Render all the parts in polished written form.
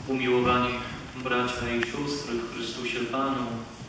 Umiłowani bracia i siostry w Chrystusie Panu,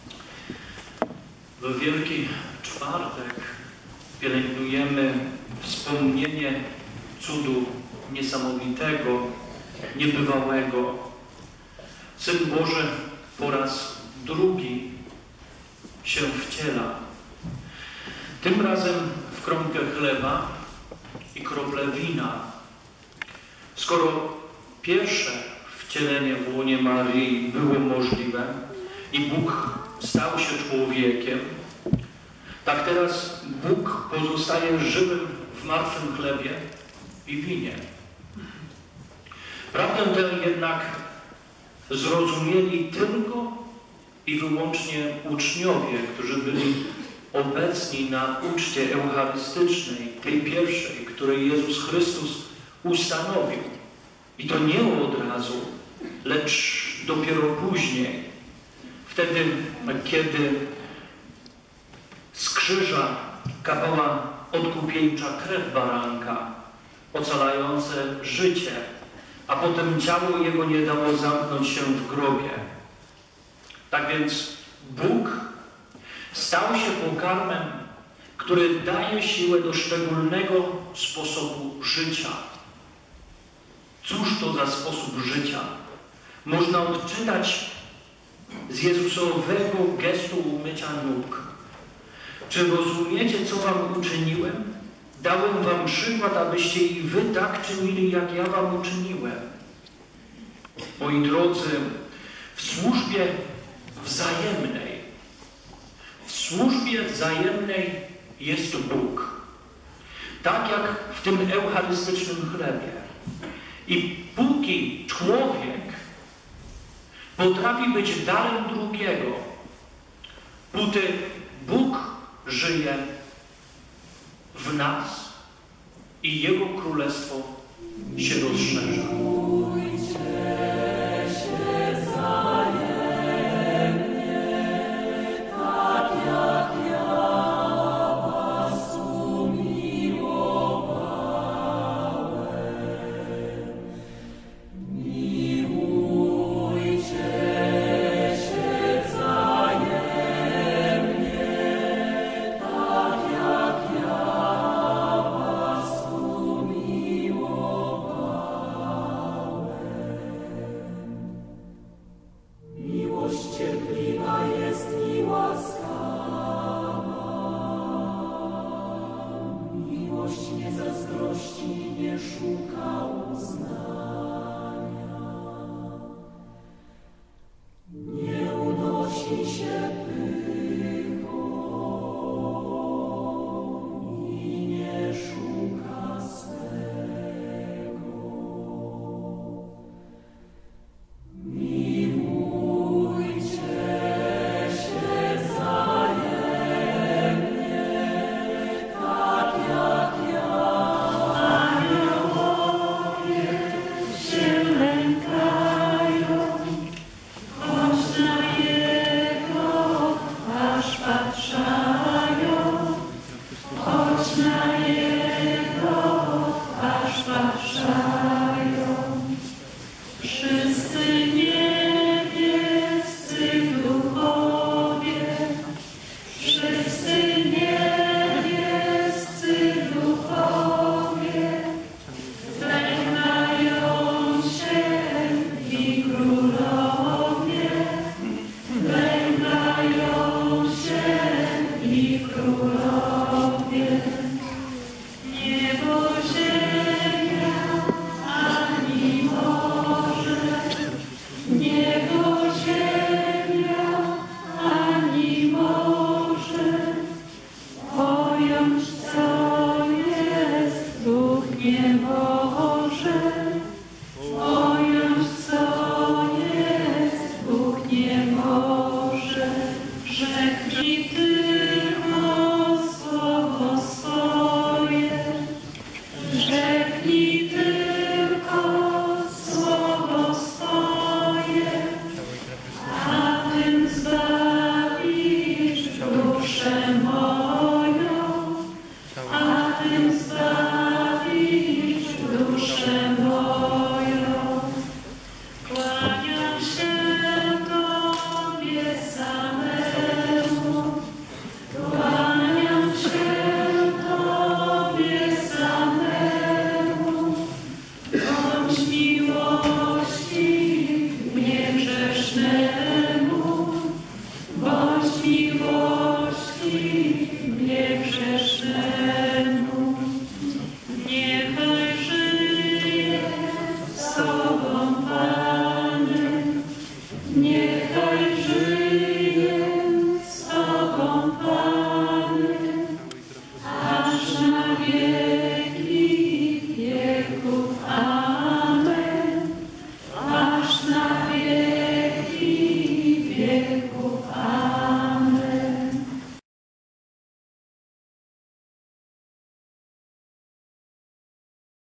w Wielki Czwartek pielęgnujemy wspomnienie cudu niesamowitego, niebywałego. Syn Boży po raz drugi się wciela. Tym razem w kromkę chleba i krople wina. Skoro pierwsze wcielenie w łonie Maryi było możliwe i Bóg stał się człowiekiem, tak teraz Bóg pozostaje żywym w martwym chlebie i winie. Prawdę tę jednak zrozumieli tylko i wyłącznie uczniowie, którzy byli obecni na uczcie eucharystycznej, tej pierwszej, której Jezus Chrystus ustanowił. I to nie od razu, lecz dopiero później. Wtedy, kiedy z krzyża kapała odkupieńcza krew baranka, ocalające życie, a potem ciało jego nie dało zamknąć się w grobie. Tak więc Bóg stał się pokarmem, który daje siłę do szczególnego sposobu życia. Cóż to za sposób życia? Można odczytać z Jezusowego gestu umycia nóg. Czy rozumiecie, co wam uczyniłem? Dałem wam przykład, abyście i wy tak czynili, jak ja wam uczyniłem. Moi drodzy, w służbie wzajemnej jest Bóg. Tak jak w tym eucharystycznym chlebie. I póki człowiek potrafi być darem drugiego, póty Bóg żyje w nas i Jego Królestwo się rozszerza. Wow. Panie